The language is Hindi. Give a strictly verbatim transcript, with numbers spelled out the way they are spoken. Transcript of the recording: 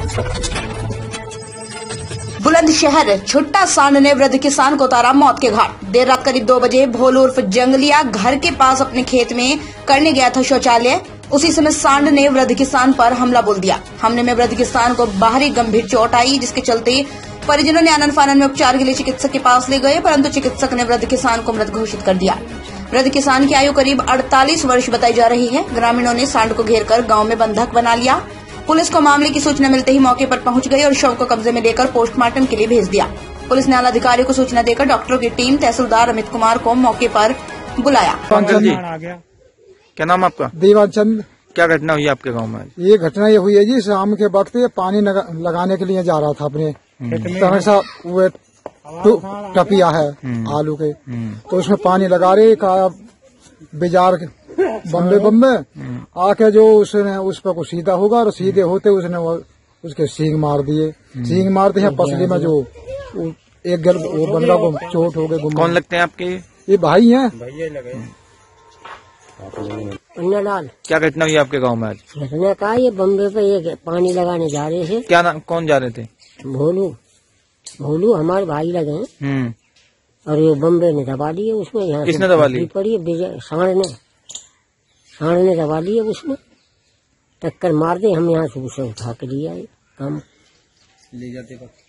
बुलंदशहर छुट्टा सांड ने वृद्ध किसान को उतारा मौत के घाट। देर रात करीब दो बजे भोलू उर्फ जंगलिया घर के पास अपने खेत में करने गया था शौचालय। उसी समय सांड ने वृद्ध किसान पर हमला बोल दिया। हमले में वृद्ध किसान को बाहरी गंभीर चोट आई, जिसके चलते परिजनों ने आनन फानन में उपचार के लिए चिकित्सक के पास ले गए, परंतु चिकित्सक ने वृद्ध किसान को मृत घोषित कर दिया। वृद्ध किसान की आयु करीब अड़तालीस वर्ष बताई जा रही है। ग्रामीणों ने सांड को घेरकर गांव में बंधक बना लिया। पुलिस को मामले की सूचना मिलते ही मौके पर पहुंच गई और शव को कब्जे में लेकर पोस्टमार्टम के लिए भेज दिया। पुलिस ने आला अधिकारियों को सूचना देकर डॉक्टरों की टीम तहसीलदार अमित कुमार को मौके पर बुलाया। क्या नाम आपका? देवाचंद। क्या घटना हुई आपके गांव में? ये घटना ये हुई है जी, शाम के वक्त ये पानी लगाने के लिए जा रहा था अपने तरह सा, वो टपिया है आलू के, तो उसमें पानी लगा रहे का बेजार बम्बे बम्बे आके जो उसने उस पर कुछ सीधा होगा और सीधे होते उसने वो उसके सींग मार दिए। सींग मारते हैं पसली में जो एक गल वो बंदा को चोट हो गई। कौन लगते हैं आपके? ये भाई हैं। अन्नालाल। क्या घटना हुई आपके गांव में आज? घटना का ये बम्बे पे ये पानी लगाने जा रहे थे। क्या नाम? कौन जा रहे थे? भोलू। भोलू हमारे भाई लगे हैं और ये बम्बे ने दबा लिए उसमें। यहाँ किसने दबा ली? पड़ी सांड ने सांड ने दबा लिए, उसमें टक्कर मार दे। हम यहाँ से उसे उठा के लिया काम ले जाते वक्त